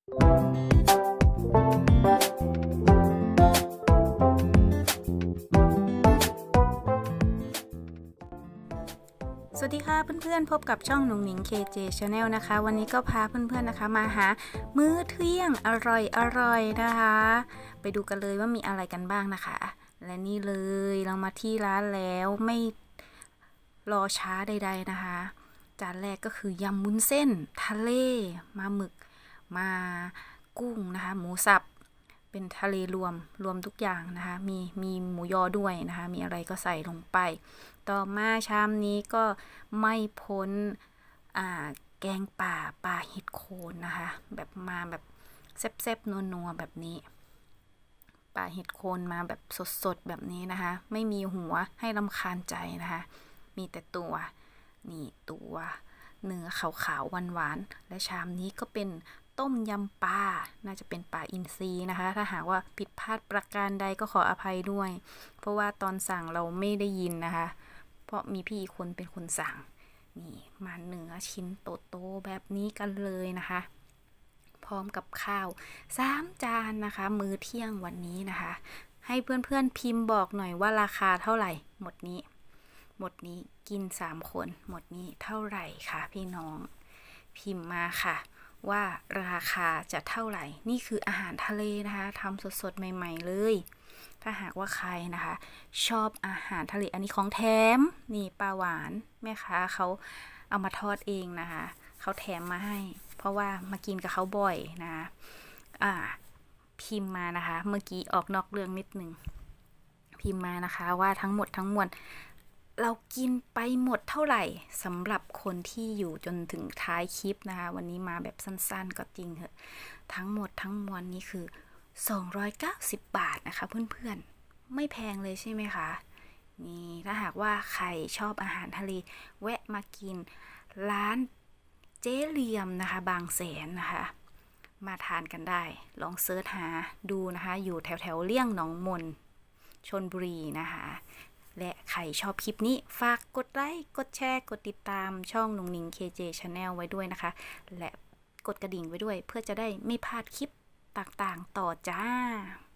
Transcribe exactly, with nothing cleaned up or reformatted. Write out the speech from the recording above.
สวัสดีค่ะเพื่อนๆพบกับช่องหนุ่งหนิง เค เจ Channel นะคะวันนี้ก็พาเพื่อนๆนะคะมาหามื้อเที่ยงอร่อยๆนะคะไปดูกันเลยว่ามีอะไรกันบ้างนะคะและนี่เลยเรามาที่ร้านแล้วไม่รอช้าใดๆนะคะจานแรกก็คือยำวุ้นเส้นทะเลมาหมึกมากุ้งนะคะหมูสับเป็นทะเลรวมรวมทุกอย่างนะคะมีมีหมูยอด้วยนะคะมีอะไรก็ใส่ลงไปต่อมาชามนี้ก็ไม่พ้นอ่าแกงป่าปลาเห็ดโคนนะคะแบบมาแบบแซ่บๆนัวๆแบบนี้ปลาเห็ดโคนมาแบบสดๆแบบนี้นะคะไม่มีหัวให้รำคาญใจนะคะมีแต่ตัวนี่ตัวเนื้อขาวๆหวานๆและชามนี้ก็เป็นต้มยำปลาน่าจะเป็นปลาอินทรีนะคะถ้าหากว่าผิดพลาดประการใดก็ขออภัยด้วยเพราะว่าตอนสั่งเราไม่ได้ยินนะคะเพราะมีพี่คนเป็นคนสั่งนี่มาเนื้อชิ้นโตๆแบบนี้กันเลยนะคะพร้อมกับข้าวสามจานนะคะมื้อเที่ยงวันนี้นะคะให้เพื่อนๆพิมพ์บอกหน่อยว่าราคาเท่าไหร่หมดนี้หมดนี้กินสามคนหมดนี้เท่าไหร่คะพี่น้องพิมพ์มาค่ะว่าราคาจะเท่าไหร่นี่คืออาหารทะเลนะคะทำสดๆใหม่ๆเลยถ้าหากว่าใครนะคะชอบอาหารทะเลอันนี้ของแถมนี่ปลาหวานแม่ค้าเขาเอามาทอดเองนะคะเขาแถมมาให้เพราะว่ามากินกับเขาบ่อยนะอ่าพิมพ์มานะคะเมื่อกี้ออกนอกเรื่องนิดนึงพิมพ์มานะคะว่าทั้งหมดทั้งมวลเรากินไปหมดเท่าไหร่สำหรับคนที่อยู่จนถึงท้ายคลิปนะคะวันนี้มาแบบสั้นๆก็จริงเถอะทั้งหมดทั้งมวลนี้คือสองร้อยเก้าสิบบาทนะคะเพื่อนๆไม่แพงเลยใช่ไหมคะนี่ถ้าหากว่าใครชอบอาหารทะเลแวะมากินร้านเจ๊เหลี่ยมนะคะบางแสนนะคะมาทานกันได้ลองเสิร์ชหาดูนะคะอยู่แถวแถวเลี่ยงหนองมนชลบุรีนะคะและใครชอบคลิปนี้ฝากกดไลค์กดแชร์กดติดตามช่องหนุ่งหนิง เค เจ Channel ไว้ด้วยนะคะและกดกระดิ่งไว้ด้วยเพื่อจะได้ไม่พลาดคลิปต่างๆต่อจ้า